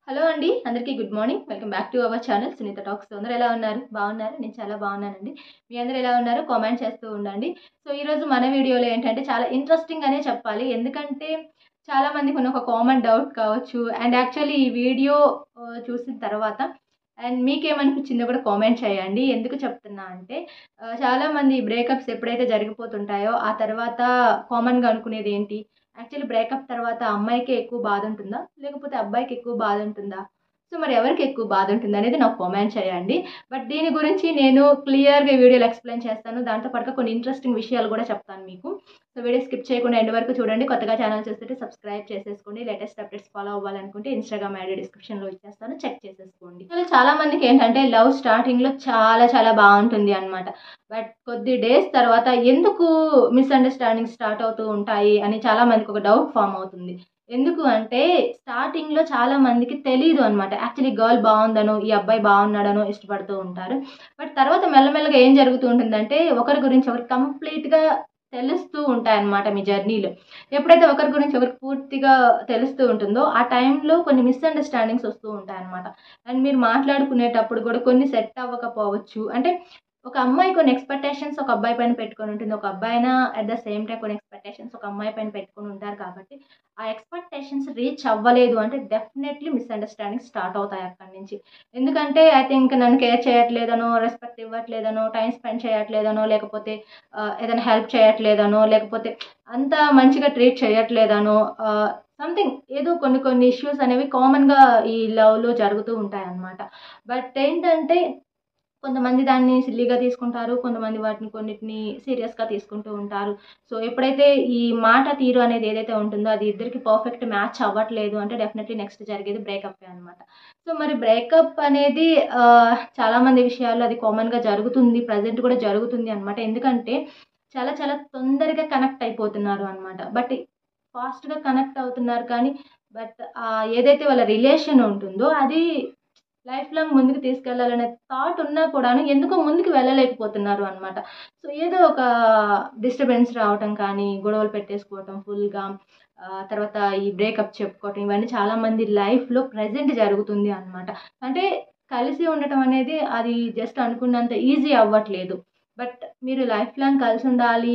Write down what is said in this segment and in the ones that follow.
Hello అండి. అందరికీ good morning. Welcome back to our channel Sunitha talks. అందరూ ఎలా ఉన్నారు? బాగున్నారా? నేను చాలా బాగున్నానండి. మీ అందరూ ఎలా ఉన్నారు? కామెంట్ చేస్తూ ఉండండి. సో, ఈరోజు మన వీడియోలో ఏంటంటే చాలా ఇంట్రెస్టింగ్ అనే చెప్పాలి. ఎందుకంటే చాలా మందికి ఉన్న ఒక కామన్ డౌట్ కావచ్చు. అండ్ యాక్చువల్లీ ఈ వీడియో చూసిన తర్వాత అండ్ మీకేమనిపించిందో కూడా కామెంట్ చేయండి. ఎందుకు చెప్తున్నా అంటే చాలామంది బ్రేకప్స్ ఎప్పుడైతే జరిగిపోతుంటాయో ఆ తర్వాత కామన్‌గా అనుకునేది ఏంటి? యాక్చువల్లీ బ్రేకప్ తర్వాత అమ్మాయికే ఎక్కువ బాధ ఉంటుందా? లేకపోతే అబ్బాయికి ఎక్కువ బాధ ఉంటుందా? సో, మరి ఎవరికి ఎక్కువ బాధ ఉంటుందనేది నాకు కామెంట్ చేయండి. బట్ దీని గురించి నేను క్లియర్‌గా ఈ వీడియోలో ఎక్స్‌ప్లెయిన్ చేస్తాను. దాంతో పాటుగా కొన్ని ఇంట్రెస్టింగ్ విషయాలు కూడా చెప్తాను మీకు. సో, వీడియో స్కిప్ చేయకుండా ఎండ్ వరకు చూడండి. కొత్తగా ఛానల్ చూస్తుంటే సబ్స్క్రైబ్ చేసేసుకోండి. లేటెస్ట్ అప్డేట్స్ ఫాలో అవ్వాలనుకుంటే ఇన్‌స్టాగ్రామ్ ఐడీ డిస్క్రిప్షన్‌లో ఇచ్చేస్తాను. చెక్ చేసేసుకోండి. అసలు చాలా మందికి ఏంటంటే లవ్ స్టార్టింగ్‌లో చాలా చాలా బావుంటుంది అన్నమాట. బట్ కొద్ది డేస్ తర్వాత ఎందుకు మిస్‌అండర్‌స్టాండింగ్స్ స్టార్ట్ అవుతూ ఉంటాయి అని చాలా మందికి ఒక డౌట్ ఫార్మ్ అవుతుంది. ఎందుకు అంటే స్టార్టింగ్‌లో చాలా మందికి తెలీదు అనమాట. యాక్చువల్లీ గర్ల్ బావుందనో, ఈ అబ్బాయి బావున్నాడనో ఇష్టపడుతూ ఉంటారు. బట్ తర్వాత మెల్లమెల్లగా ఏం జరుగుతూ ఉంటుందంటే ఒకరి గురించి ఒకరు కంప్లీట్‌గా తెలుస్తూ ఉంటాయన్నమాట మీ జర్నీలో. ఎప్పుడైతే ఒకరి గురించి ఒకరికి పూర్తిగా తెలుస్తూ ఉంటుందో ఆ టైంలో కొన్ని మిస్‌అండర్‌స్టాండింగ్స్ వస్తూ ఉంటాయన్నమాట. అండ్ మీరు మాట్లాడుకునేటప్పుడు కూడా కొన్ని సెట్ అవ్వకపోవచ్చు. అంటే ఒక అమ్మాయి కొన్ని ఎక్స్‌పెక్టేషన్స్ ఒక అబ్బాయి పైన పెట్టుకొని ఉంటుంది. ఒక అబ్బాయినా అట్ ద సేమ్ టైమ్ కొన్ని ఎక్స్‌పెక్టేషన్స్ ఒక అమ్మాయి పైన పెట్టుకొని ఉంటారు కాబట్టి, ఆ ఎక్స్‌పెక్టేషన్స్ రీచ్ అవ్వలేదు అంటే డెఫినెట్‌లీ మిస్‌అండర్‌స్టాండింగ్స్ స్టార్ట్ అవుతాయి అక్కడి నుంచి. ఎందుకంటే ఐ థింక్ నన్ను కేర్ చేయట్లేదనో, రెస్పెక్ట్ ఇవ్వట్లేదనో, టైమ్ స్పెండ్ చేయట్లేదనో, లేకపోతే ఏదైనా హెల్ప్ చేయట్లేదనో, లేకపోతే అంత మంచిగా ట్రీట్ చేయట్లేదనో సంథింగ్ ఏదో కొన్ని కొన్ని ఇష్యూస్ అనేవి కామన్‌గా ఈ లవ్‌లో జరుగుతూ ఉంటాయన్నమాట. బట్ ఏంటంటే కొంతమంది దాన్ని సిల్లీగా తీసుకుంటారు. కొంతమంది వాటిని కొన్నిటిని సీరియస్‌గా తీసుకుంటూ ఉంటారు. సో, ఎప్పుడైతే ఈ మాట తీరు అనేది ఏదైతే ఉంటుందో అది ఇద్దరికి పర్ఫెక్ట్ మ్యాచ్ అవ్వట్లేదు అంటే డెఫినెట్‌లీ నెక్స్ట్ జరిగేది బ్రేకప్పే అనమాట. సో, మరి బ్రేకప్ అనేది చాలామంది విషయాల్లో అది కామన్‌గా జరుగుతుంది. ప్రెజెంట్ కూడా జరుగుతుంది అనమాట. ఎందుకంటే చాలా చాలా తొందరగా కనెక్ట్ అయిపోతున్నారు అనమాట. బట్ ఫాస్ట్‌గా కనెక్ట్ అవుతున్నారు కానీ బట్ ఏదైతే వాళ్ళ రిలేషన్ ఉంటుందో అది లైఫ్ లాంగ్ ముందుకు తీసుకెళ్ళాలనే థాట్ ఉన్నా కూడాను ఎందుకో ముందుకు వెళ్ళలేకపోతున్నారు అనమాట. సో, ఏదో ఒక డిస్టర్బెన్స్ రావటం కానీ, గొడవలు పెట్టేసుకోవటం ఫుల్‌గా తర్వాత ఈ బ్రేకప్ చెప్పుకోవటం ఇవన్నీ చాలామంది లైఫ్‌లో ప్రెజెంట్ జరుగుతుంది అనమాట. అంటే కలిసి ఉండటం అనేది అది జస్ట్ అనుకున్నంత ఈజీ అవ్వట్లేదు. బట్ మీరు లైఫ్ లాంగ్ కలిసుండాలి,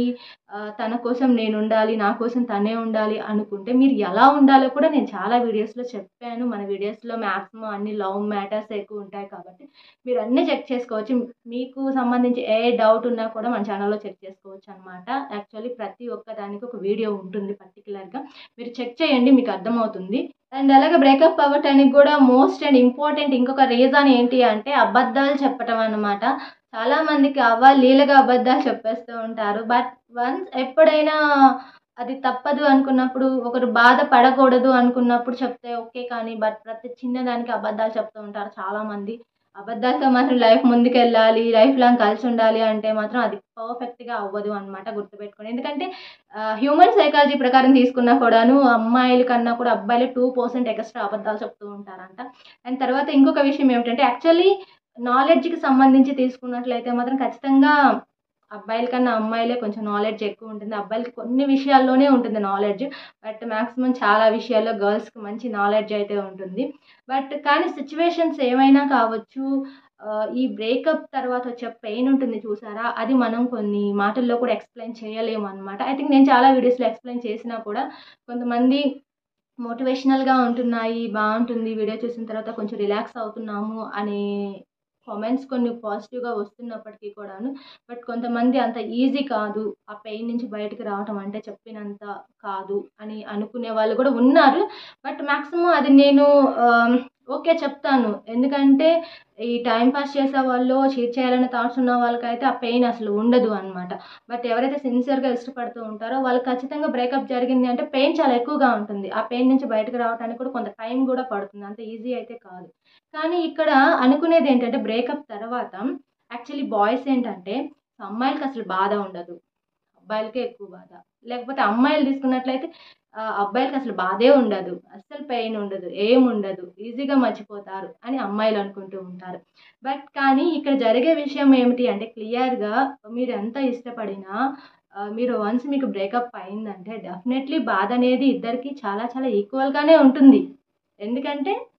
తన కోసం నేనుండాలి, నా కోసం తనే ఉండాలి అనుకుంటే మీరు ఎలా ఉండాలో కూడా నేను చాలా వీడియోస్‌లో చెప్పాను. మన వీడియోస్‌లో మాక్సిమం అన్ని లవ్ మ్యాటర్స్ ఎక్కువుంటాయి కాబట్టి మీరన్నీ చెక్ చేసుకోవచ్చు. మీకు సంబంధించి ఏ డౌట్ ఉన్నా కూడా మన ఛానెల్‌లో చెక్ చేసుకోవచ్చనమాట. యాక్చువల్లీ ప్రతి ఒక్క దానికి ఒక వీడియో ఉంటుంది పర్టిక్యులర్‌గా. మీరు చెక్ చేయండి మీకు అర్థమవుతుంది. అండ్ అలాగే బ్రేకప్ అవ్వటానికి కూడా మోస్ట్ అండ్ ఇంపార్టెంట్ ఇంకొక రీజన్ ఏంటి అంటే అబద్ధాలు చెప్పటం అనమాట. చాలా మందికి అవ్వలీలగా అబద్ధాలు చెప్పేస్తూ ఉంటారు. బట్ వన్స్ ఎప్పుడైనా అది తప్పదు అనుకున్నప్పుడు, ఒకరు బాధపడకూడదు అనుకున్నప్పుడు చెప్తే ఓకే. కానీ బట్ ప్రతి చిన్నదానికి అబద్ధాలు చెప్తూ ఉంటారు చాలామంది. అబద్ధాలతో మాత్రం లైఫ్ ముందుకెళ్ళాలి, లైఫ్ లాంగ్ కలిసుండాలి అంటే మాత్రం అది పర్ఫెక్ట్‌గా అవ్వదు అనమాట గుర్తుపెట్టుకోండి. ఎందుకంటే హ్యూమన్ సైకాలజీ ప్రకారం తీసుకున్నా కూడాను అమ్మాయిల కన్నా కూడా అబ్బాయిలే 2% ఎక్స్‌ట్రా అబద్ధాలు చెప్తూ ఉంటారంట. అండ్ తర్వాత ఇంకొక విషయం ఏమిటంటే యాక్చువల్లీ నాలెడ్జ్‌కి సంబంధించి తీసుకున్నట్లయితే మాత్రం ఖచ్చితంగా అబ్బాయిల కన్నా అమ్మాయిలే కొంచెం నాలెడ్జ్ ఎక్కువుంటుంది. అబ్బాయిలకి కొన్ని విషయాల్లోనే ఉంటుంది నాలెడ్జ్. బట్ మాక్సిమం చాలా విషయాల్లో గర్ల్స్‌కి మంచి నాలెడ్జ్ అయితే ఉంటుంది. బట్ కానీ సిట్యుయేషన్స్ ఏమైనా కావచ్చు. ఈ బ్రేకప్ తర్వాత వచ్చే పెయిన్ ఉంటుంది చూసారా? అది మనం కొన్ని మాటల్లో కూడా ఎక్స్‌ప్లెయిన్ చేయలేమనమాట. ఐ థింక్ నేను చాలా వీడియోస్‌లో ఎక్స్‌ప్లెయిన్ చేసినా కూడా కొంతమంది మోటివేషనల్‌గా ఉంటున్నాయి, బావుంటుంది వీడియో చూసిన తర్వాత కొంచెం రిలాక్స్ అవుతున్నాము అనే కామెంట్స్ కొన్ని పాజిటివ్‌గా వస్తున్నప్పటికీ కూడాను, బట్ కొంతమంది అంత ఈజీ కాదు. ఆ పెయిన్ నుంచి బయటకి రావటం అంటే చెప్పినంత కాదు అని అనుకునే వాళ్ళు కూడా ఉన్నారు. బట్ మాక్సిమం అది నేను ఓకే చెప్తాను. ఎందుకంటే ఈ టైమ్ పాస్ చేసేవాళ్ళో, చీట్ చేయాలనే థాట్స్ ఉన్న వాళ్ళకైతే ఆ పెయిన్ అసలు ఉండదు అనమాట. బట్ ఎవరైతే సిన్సియర్‌గా ఇష్టపడుతూ ఉంటారో వాళ్ళు ఖచ్చితంగా బ్రేకప్ జరిగింది అంటే పెయిన్ చాలా ఎక్కువగా ఉంటుంది. ఆ పెయిన్ నుంచి బయటకు రావడానికి కూడా కొంత టైం గూడా పడుతుంది. అంత ఈజీ అయితే కాదు. కానీ ఇక్కడ అనుకునేదేంటంటే బ్రేకప్ తర్వాత యాక్చువల్లీ బాయ్స్ ఏంటంటే అమ్మాయిలకసలు బాధ ఉండదు. అబ్బాయిలకే ఎక్కువ బాధ. లేకపోతే అమ్మాయిలు తీసుకున్నట్లయితే అబ్బాయిలకసలు బాధే ఉండదు. అస్సలు పెయిన్ ఉండదు. ఏముండదు. ఈజీగా మర్చిపోతారు అని అమ్మాయిలు అనుకుంటూ ఉంటారు. బట్ కానీ ఇక్కడ జరిగే విషయం ఏమిటి అంటే క్లియర్‌గా మీరెంత ఇష్టపడినా మీరు వన్స్ మీకు బ్రేకప్ అయిందంటే డెఫినెట్‌లీ బాధనేది ఇద్దరికీ చాలా చాలా ఈక్వల్‌గానే ఉంటుంది. ఎందుకంటే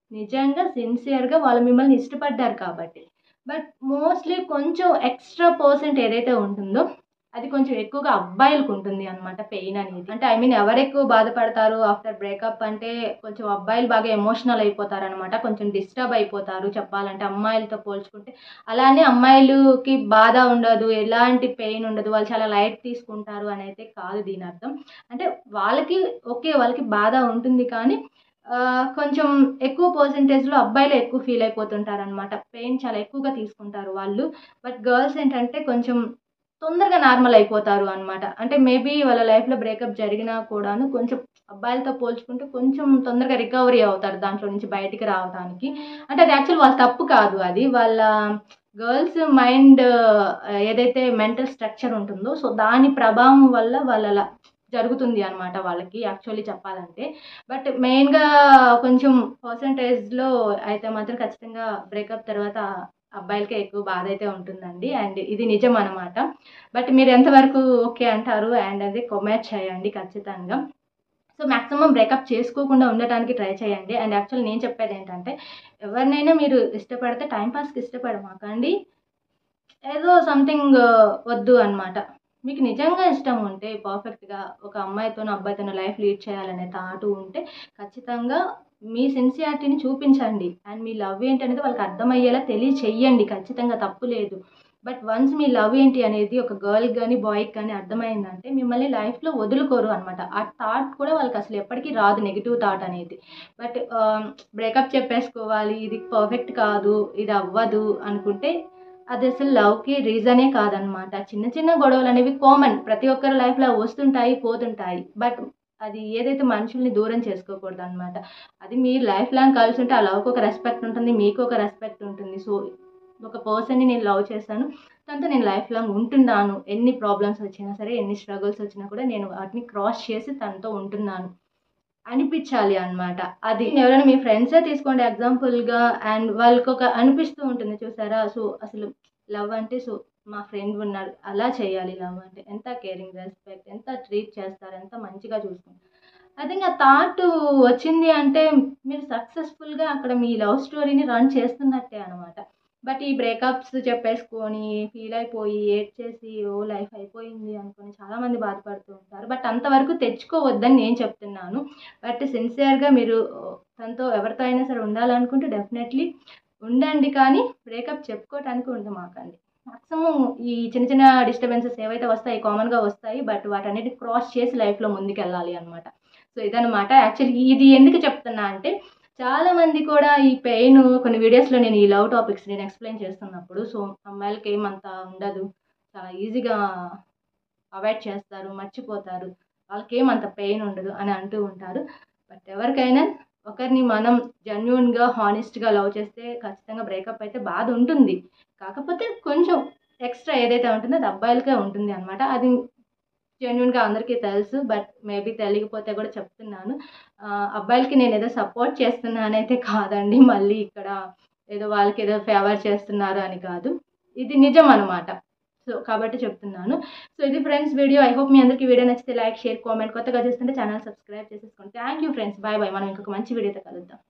నిజంగా సిన్సియర్‌గా వాళ్ళు మిమ్మల్ని ఇష్టపడ్డారు కాబట్టి. బట్ మోస్ట్‌లీ కొంచెం ఎక్స్‌ట్రా పర్సెంట్ ఏదైతే ఉంటుందో, అది కొంచెం ఎక్కువగా అబ్బాయిలకుంటుంది అనమాట పెయిన్ అనేది. అంటే ఐ మీన్ ఎవరెక్కువ బాధపడతారు ఆఫ్టర్ బ్రేకప్ అంటే కొంచెం అబ్బాయిలు బాగా ఎమోషనల్ అయిపోతారనమాట. కొంచెం డిస్టర్బ్ అయిపోతారు చెప్పాలంటే అమ్మాయిలతో పోల్చుకుంటే. అలానే అమ్మాయిలుకి బాధ ఉండదు, ఎలాంటి పెయిన్ ఉండదు. వాళ్ళు చాలా లైట్ తీసుకుంటారు అనైతే కాదు దీనర్థం. అంటే వాళ్ళకి ఓకే. వాళ్ళకి బాధ ఉంటుంది కానీ కొంచెం ఎక్కువ పర్సెంటేజ్‌లో అబ్బాయిలే ఎక్కువ ఫీల్ అయిపోతుంటారనమాట. పెయిన్ చాలా ఎక్కువగా తీసుకుంటారు వాళ్ళు. బట్ గర్ల్స్ ఏంటంటే కొంచెం తొందరగా నార్మల్ అయిపోతారు అనమాట. అంటే మేబీ వాళ్ళ లైఫ్‌లో బ్రేకప్ జరిగినా కూడాను కొంచెం అబ్బాయిలతో పోల్చుకుంటే కొంచెం తొందరగా రికవరీ అవుతారు దాంట్లో నుంచి బయటికి రావటానికి. అంటే అది యాక్చువల్ వాళ్ళ తప్పు కాదు అది. వాళ్ళ గర్ల్స్ మైండ్ ఏదైతే మెంటల్ స్ట్రక్చర్ ఉంటుందో సో దాని ప్రభావం వల్ల వాళ్ళలా జరుగుతుంది అనమాట వాళ్ళకి యాక్చువల్లీ చెప్పాలంటే. బట్ మెయిన్‌గా కొంచెం పర్సెంటేజ్‌లో అయితే మాత్రం ఖచ్చితంగా బ్రేకప్ తర్వాత అబ్బాయిలకే ఎక్కువ బాధైతే ఉంటుందండి. అండ్ ఇది నిజం అనమాట. బట్ మీరు ఎంతవరకు ఓకే అంటారు? అండ్ అది కామెంట్ చేయండి ఖచ్చితంగా. సో, మాక్సిమం బ్రేకప్ చేసుకోకుండా ఉండటానికి ట్రై చేయండి. అండ్ యాక్చువల్లీ నేను చెప్పేదేంటంటే, ఎవరినైనా మీరు ఇష్టపడితే టైమ్ పాస్‌కి ఇష్టపడమాకండి. ఏదో సంథింగ్ వద్దు అనమాట. మీకు నిజంగా ఇష్టం ఉంటే పర్ఫెక్ట్‌గా ఒక అమ్మాయితోనో, అబ్బాయితోనో లైఫ్ లీడ్ చేయాలనే థాట్ ఉంటే ఖచ్చితంగా మీ సిన్సియారిటీని చూపించండి. అండ్ మీ లవ్ ఏంటనేది వాళ్ళకి అర్థమయ్యేలా తెలియచెయ్యండి. ఖచ్చితంగా తప్పు లేదు. బట్ వన్స్ మీ లవ్ ఏంటి అనేది ఒక గర్ల్‌కి గాని, బాయ్‌కి గాని అర్థమైందంటే మిమ్మల్ని లైఫ్‌లో వదులుకోరు అనమాట. ఆ థాట్ కూడా వాళ్ళకసలు ఎప్పటికి రాదు నెగెటివ్ థాట్ అనేది. బట్ బ్రేకప్ చెప్పేసుకోవాలి. ఇది పర్ఫెక్ట్ కాదు. ఇది అవ్వదు అనుకుంటే అదసలు లవ్‌కి రీజనే కాదనమాట. చిన్న చిన్న గొడవలనేవి కామన్. ప్రతి ఒక్కరి లైఫ్‌లో వస్తుంటాయి, పోతుంటాయి. బట్ అది ఏదైతే మనుషుల్ని దూరం చేసుకోకూడదనమాట. అది మీరు లైఫ్ లాంగ్ కలిసుంటే ఆ లవ్‌కి ఒక రెస్పెక్ట్ ఉంటుంది. మీకు ఒక రెస్పెక్ట్ ఉంటుంది. సో, ఒక పర్సన్‌ని నేను లవ్ చేశాను. తనతో నేను లైఫ్ లాంగ్ ఉంటున్నాను. ఎన్ని ప్రాబ్లమ్స్ వచ్చినా సరే, ఎన్ని స్ట్రగుల్స్ వచ్చినా కూడా నేను వాటిని క్రాస్ చేసి తనతో ఉంటున్నాను. అనిపిచ్చాలి అనమాట. అది ఎవరైనా మీ ఫ్రెండ్సే తీసుకోండి ఎగ్జాంపుల్‌గా అండ్ వాళ్ళకొక అనిపిస్తూ ఉంటుంది చూసారా? సో, అసలు లవ్ అంటే సో, మా ఫ్రెండ్ ఉన్నారు. అలా చేయాలి లవ్ అంటే. ఎంత కేరింగ్, రెస్పెక్ట్ ఎంత ట్రీట్ చేస్తారు, ఎంత మంచిగా చూసుకుంటారు. ఐ థింక్ ఆ థాట్ వచ్చింది అంటే మీరు సక్సెస్‌ఫుల్‌గా అక్కడ మీ లవ్ స్టోరీని రన్ చేస్తున్నట్టే అనమాట. బట్ ఈ బ్రేకప్స్ చెప్పేసుకొని, ఫీల్ అయిపోయి, ఏడ్చేసి ఓహ్! లైఫ్ అయిపోయింది అనుకోని చాలామంది బాధపడుతూ ఉంటారు. బట్ అంతవరకు తెచ్చుకోవద్దని నేను చెప్తున్నాను. బట్ సిన్సియర్‌గా మీరు తనతో ఎవరితో అయినా సరే ఉండాలనుకుంటే డెఫినెట్‌లీ ఉండండి. కానీ బ్రేకప్ చెప్పుకోవటానికి ఉండమాకండి. మాక్సిమం ఈ చిన్న చిన్న డిస్టర్బెన్సెస్ ఏవైతే వస్తాయి కామన్‌గా వస్తాయి. బట్ వాటన్నిటిని క్రాస్ చేసి లైఫ్‌లో ముందుకెళ్ళాలి అనమాట. సో, ఇదనమాట. యాక్చువల్లీ ఇది ఎందుకు చెప్తున్నా అంటే చాలామంది కూడా ఈ పెయిన్ కొన్ని వీడియోస్‌లో నేను ఈ లవ్ టాపిక్స్ నేను ఎక్స్‌ప్లెయిన్ చేస్తున్నప్పుడు సో, అమ్మాయిలకి ఏమంత ఉండదు. చాలా ఈజీగా అవాయిడ్ చేస్తారు, మర్చిపోతారు. వాళ్ళకేమంత పెయిన్ ఉండదు అని అంటూ ఉంటారు. బట్ ఎవరికైనా ఒకరిని మనం జెన్యూన్‌గా, హానెస్ట్‌గా లవ్ చేస్తే ఖచ్చితంగా బ్రేకప్ అయితే బాధ ఉంటుంది. కాకపోతే కొంచెం ఎక్స్‌ట్రా ఏదైతే ఉంటుందో అది అబ్బాయిలకే ఉంటుంది అనమాట. అది జెన్యూన్‌గా అందరికీ తెలుసు. బట్ మేబీ తెలియకపోతే కూడా చెప్తున్నాను. అబ్బాయిలకి నేనేదో సపోర్ట్ చేస్తున్నానైతే కాదండి. మళ్ళీ ఇక్కడ ఏదో వాళ్ళకేదో ఫేవర్ చేస్తున్నారు అని కాదు. ఇది నిజం అనమాట. సో, కాబట్టి చెప్తున్నాను. సో, ఇది ఫ్రెండ్స్ వీడియో. ఐ హోప్ మీ అందరికీ వీడియో నచ్చితే లైక్, షేర్, కామెంట్. కొత్తగా చూస్తుంటే ఛానల్ సబ్స్క్రైబ్ చేసేసుకోండి. Thank you friends. Bye bye. మనం ఇంకొక మంచి వీడియోతో కలుద్దాం.